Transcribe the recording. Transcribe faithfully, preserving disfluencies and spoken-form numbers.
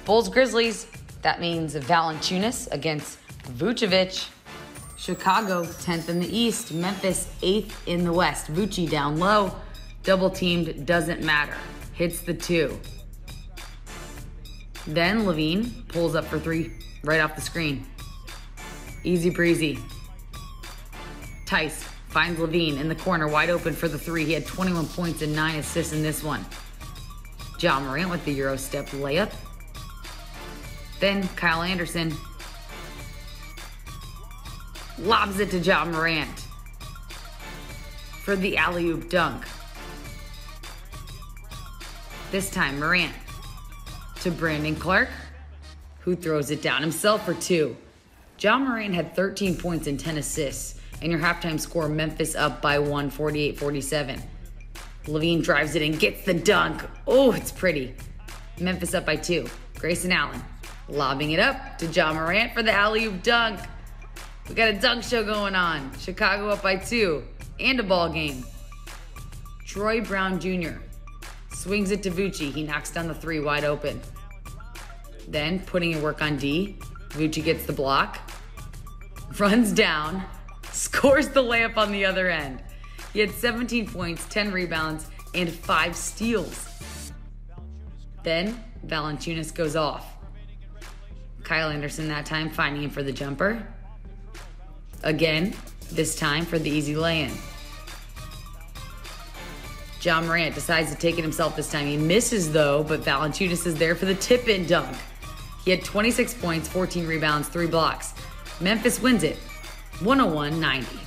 Bulls Grizzlies. That means Valanciunas against Vucevic. Chicago, tenth in the East. Memphis, eighth in the West. Vucci down low. Double teamed, doesn't matter. Hits the two. Then LaVine pulls up for three right off the screen. Easy breezy. Tice finds LaVine in the corner, wide open for the three. He had twenty-one points and nine assists in this one. Ja Morant with the Euro step layup. Then Kyle Anderson lobs it to Ja Morant for the alley-oop dunk. This time Morant to Brandon Clark, who throws it down himself for two. Ja Morant had thirteen points and ten assists. And your halftime score, Memphis up by one, forty-eight forty-seven. LaVine drives it and gets the dunk. Oh, it's pretty. Memphis up by two. Grayson Allen lobbing it up to Ja Morant for the alley-oop dunk. We got a dunk show going on. Chicago up by two and a ball game. Troy Brown Junior swings it to Vucci. He knocks down the three wide open. Then putting in work on D. Vucci gets the block, runs down, scores the layup on the other end. He had seventeen points, ten rebounds, and five steals. Then Valanciunas goes off. Kyle Anderson that time finding him for the jumper. Again, this time for the easy lay-in. Ja Morant decides to take it himself this time. He misses though, but Valanciunas is there for the tip-in dunk. He had twenty-six points, fourteen rebounds, three blocks. Memphis wins it, one oh one ninety.